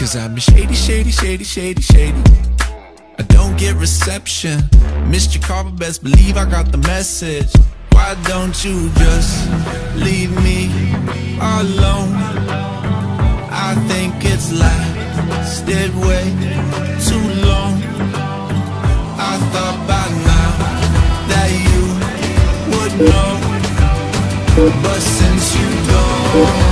Cause I've been shady, shady, shady, shady, shady. I don't get reception. Missed your call, but best believe I got the message. Why don't you just leave me alone? I think it's lasted way too long. I thought by now that you would know, but since you don't,